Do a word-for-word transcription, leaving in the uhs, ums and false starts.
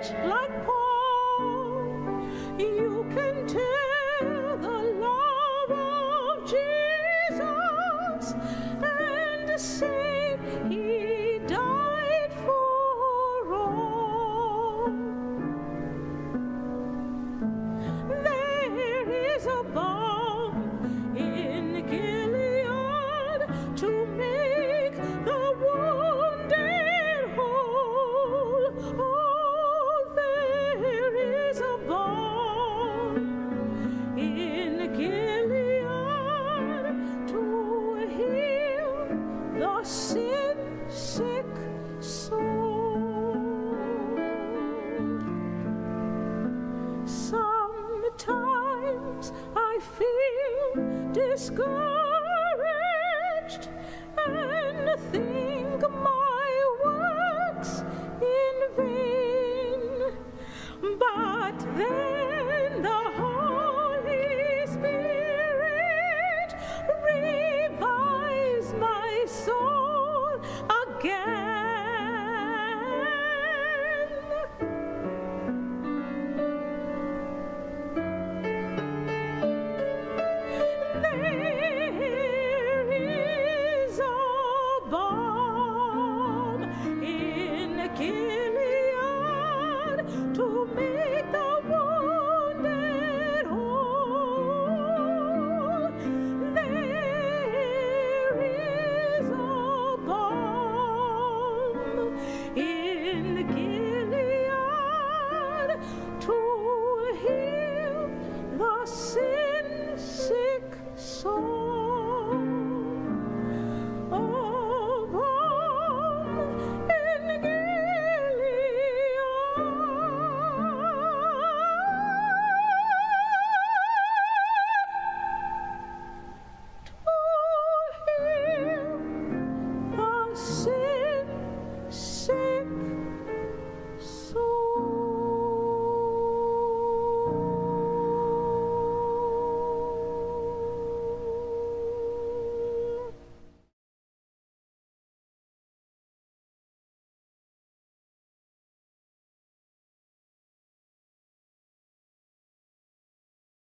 rich like Paul, you can tell the love of Jesus and say he died for all. There is a balm in Gilead to make the wounded whole. Oh, there is a balm in Gilead to heal the sin-sick soul. Sometimes I feel discouraged and think my work's in vain, but there